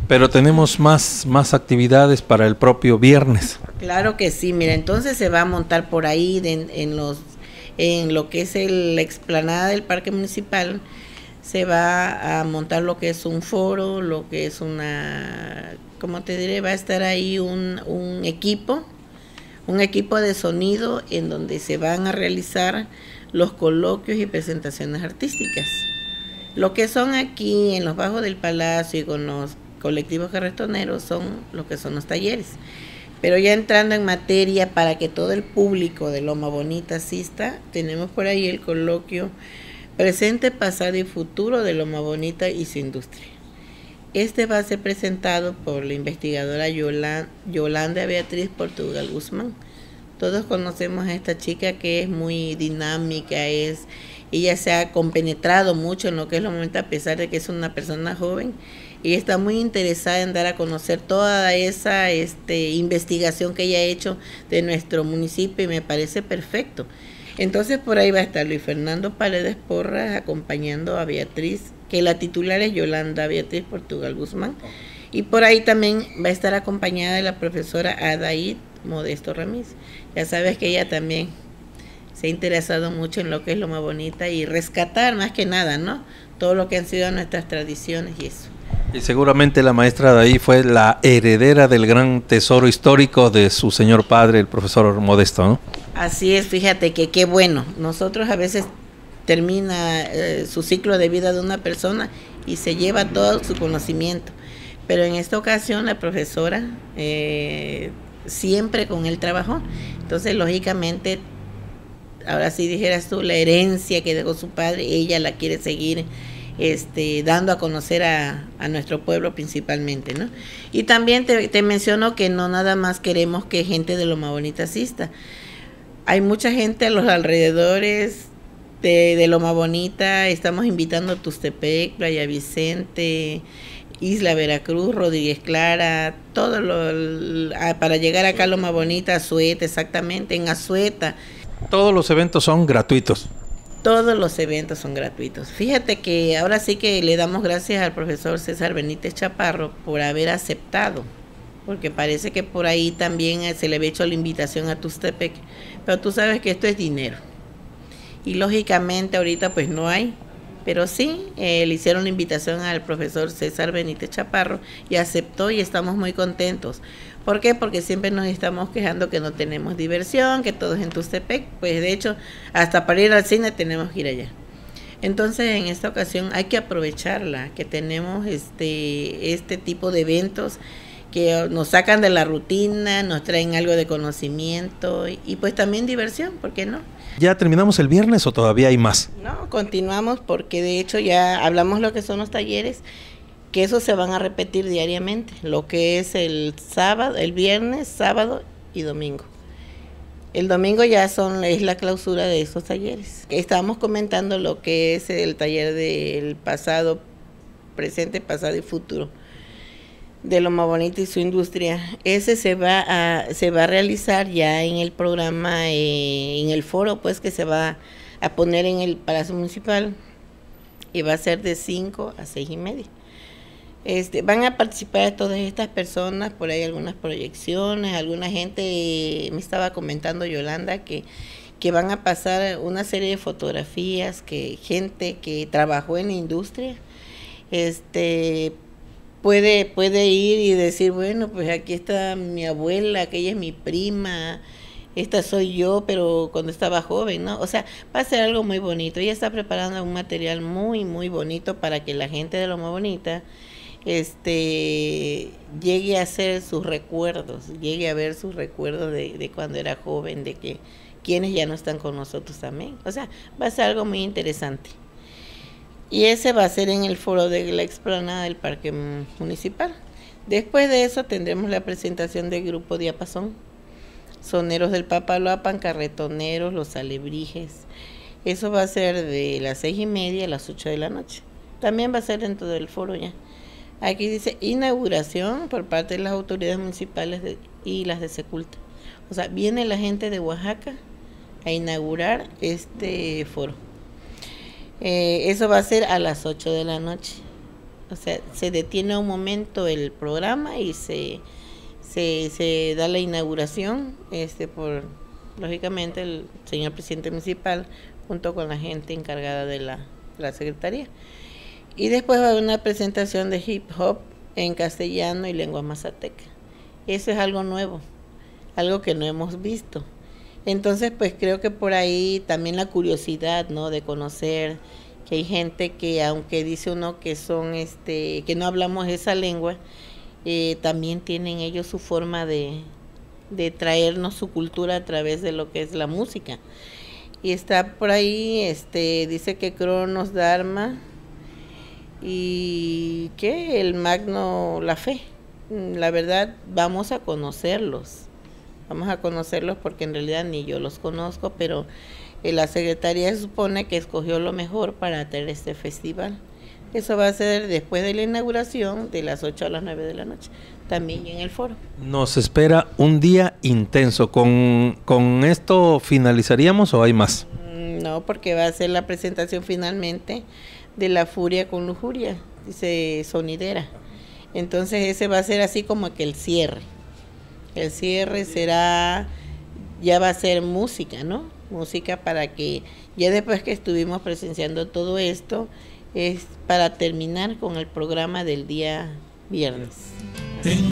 Pero tenemos más actividades para el propio viernes. Claro que sí, mira, entonces se va a montar por ahí en lo que es la explanada del Parque Municipal, se va a montar lo que es un foro, lo que es como te diré, va a estar ahí un equipo de sonido en donde se van a realizar los coloquios y presentaciones artísticas. Lo que son aquí en los bajos del Palacio y con los colectivos carretoneros son lo que son los talleres. Pero ya entrando en materia para que todo el público de Loma Bonita asista, tenemos por ahí el coloquio Presente, Pasado y Futuro de Loma Bonita y su industria. Este va a ser presentado por la investigadora Yolanda Beatriz Portugal Guzmán. Todos conocemos a esta chica que es muy dinámica, ella se ha compenetrado mucho en lo que es Loma Bonita a pesar de que es una persona joven y está muy interesada en dar a conocer toda esa investigación que ella ha hecho de nuestro municipio y me parece perfecto. Entonces por ahí va a estar Luis Fernando Paredes Porras acompañando a Beatriz, que la titular es Yolanda Beatriz Portugal Guzmán, y por ahí también va a estar acompañada de la profesora Adaid Modesto Ramírez. Ya sabes que ella también se ha interesado mucho en lo que es Loma Bonita y rescatar más que nada, ¿no? Todo lo que han sido nuestras tradiciones y eso. Y seguramente la maestra de ahí fue la heredera del gran tesoro histórico de su señor padre, el profesor Modesto, ¿no? Así es, fíjate que qué bueno. Nosotros a veces termina su ciclo de vida de una persona y se lleva todo su conocimiento. Pero en esta ocasión la profesora siempre con él trabajó. Entonces, lógicamente, ahora sí dijeras tú, la herencia que dejó su padre, ella la quiere seguir dando a conocer a nuestro pueblo principalmente, ¿no? Y también te menciono que no nada más queremos que gente de Loma Bonita asista. Hay mucha gente a los alrededores de Loma Bonita, estamos invitando a Tustepec, Playa Vicente, Isla Veracruz, Rodríguez Clara, para llegar acá a Loma Bonita, Azueta, exactamente, en Azueta. Todos los eventos son gratuitos. Todos los eventos son gratuitos. Fíjate que ahora sí que le damos gracias al profesor César Benítez Chaparro por haber aceptado, porque parece que por ahí también se le había hecho la invitación a Tustepec, pero tú sabes que esto es dinero. Y lógicamente ahorita pues no hay, pero sí, le hicieron la invitación al profesor César Benítez Chaparro y aceptó y estamos muy contentos. ¿Por qué? Porque siempre nos estamos quejando que no tenemos diversión, que todo es en Tustepec, pues de hecho hasta para ir al cine tenemos que ir allá. Entonces en esta ocasión hay que aprovecharla, que tenemos este tipo de eventos que nos sacan de la rutina, nos traen algo de conocimiento y pues también diversión, ¿por qué no? ¿Ya terminamos el viernes o todavía hay más? No, continuamos porque de hecho ya hablamos lo que son los talleres, que esos se van a repetir diariamente, lo que es el viernes, sábado y domingo. El domingo ya es la clausura de esos talleres. Estábamos comentando lo que es el taller del pasado, presente, pasado y futuro de Loma Bonita y su industria. Ese se va a realizar ya en el programa, en el foro pues que se va a poner en el Palacio Municipal y va a ser de 5 a 6:30. Van a participar todas estas personas, por ahí algunas proyecciones, alguna gente, me estaba comentando Yolanda que van a pasar una serie de fotografías, que gente que trabajó en la industria, puede ir y decir, bueno, pues aquí está mi abuela, aquella es mi prima, esta soy yo, pero cuando estaba joven, ¿no? O sea, va a ser algo muy bonito. Ella está preparando un material muy, muy bonito para que la gente de Loma Bonita llegue a hacer sus recuerdos, llegue a ver sus recuerdos de cuando era joven, de que quienes ya no están con nosotros también. O sea, va a ser algo muy interesante. Y ese va a ser en el foro de la explanada del Parque Municipal. Después de eso tendremos la presentación del grupo Diapasón, soneros del Papaloapan, carretoneros, los alebrijes. Eso va a ser de las 6:30 a las 8 de la noche. También va a ser dentro del foro ya. Aquí dice inauguración por parte de las autoridades municipales y las de Seculta. O sea, viene la gente de Oaxaca a inaugurar este foro. Eso va a ser a las 8 de la noche. O sea, se detiene un momento el programa y se da la inauguración por, lógicamente, el señor presidente municipal junto con la gente encargada de la secretaría. Y después va a haber una presentación de hip hop en castellano y lengua mazateca. Eso es algo nuevo, algo que no hemos visto. Entonces, pues creo que por ahí también la curiosidad, ¿no?, de conocer que hay gente que, aunque dice uno que son, que no hablamos esa lengua, también tienen ellos su forma de traernos su cultura a través de lo que es la música. Y está por ahí, dice que Cronos Dharma y que el Magno La Fe. La verdad, vamos a conocerlos porque en realidad ni yo los conozco, pero la secretaría se supone que escogió lo mejor para tener este festival. Eso va a ser después de la inauguración, de las 8 a las 9 de la noche, también en el foro. Nos espera un día intenso. ¿Con esto finalizaríamos o hay más? No, porque va a ser la presentación finalmente de La Furia con Lujuria, dice sonidera. Entonces ese va a ser así como que el cierre. El cierre será, ya va a ser música, ¿no? Música para que, ya después que estuvimos presenciando todo esto, es para terminar con el programa del día viernes.